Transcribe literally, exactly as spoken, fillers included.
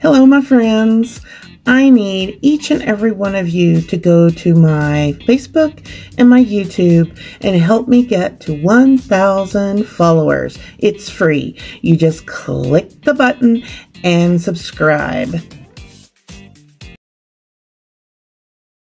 Hello, my friends. I need each and every one of you to go to my Facebook and my YouTube and help me get to one thousand followers. It's free. You just click the button and subscribe.